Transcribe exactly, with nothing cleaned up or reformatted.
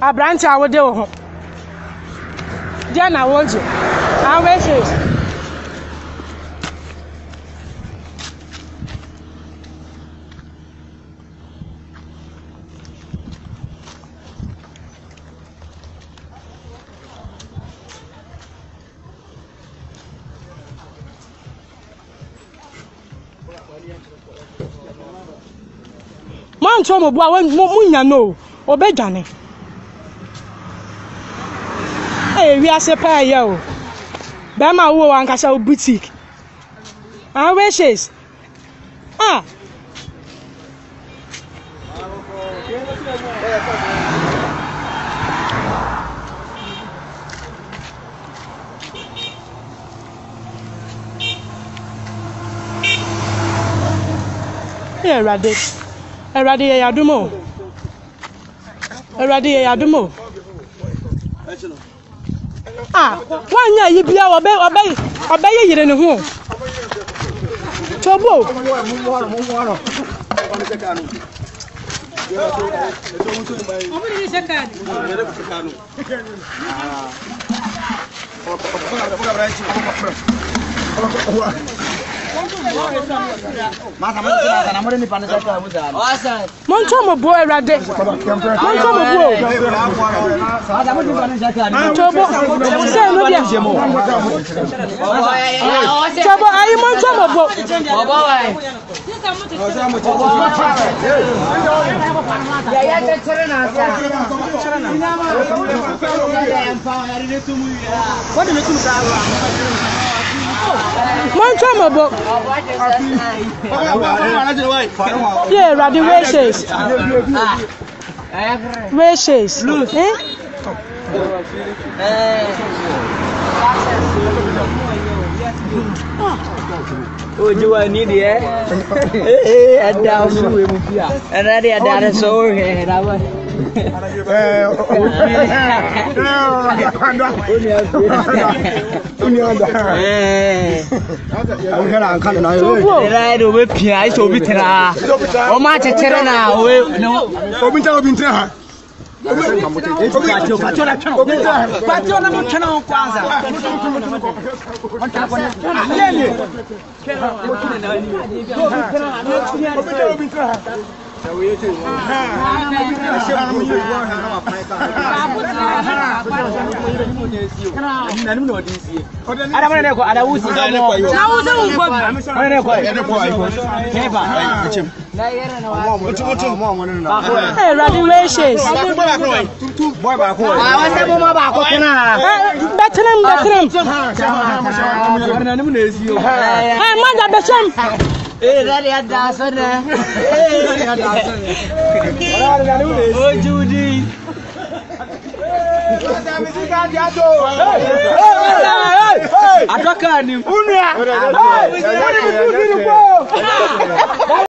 A branch I would do. Jana won't you? I wish it. Man told me, boy, when Munya no, obey Johnny. Hey, we are separated, yo. Bama wo and Castle boutique. And wishes. Ah. Yeah, Raddy. Eradi ya dumo. Eradi ya dumo. Ah, wanya yibia obe obe obe yire ne ho. Tobo. Moncho mo bo Erade. Moncho mo bo. Tobo. Say no dia. Tobo ayi moncho mo bo. Bobo wai. Ya ya chere na sa. What do you think about? Moncho mo bo. Yeah, Raddy wishes. Wishes. Eh? Oh, you are needy, eh? Eh, and down to him. And I did that so here. I was. Hey, Raddy wishes. Boy, back home. I was a woman back home. Better him, better him. Hey, mother, better him. Hey, Raddy had that, son. Oh, Judy. I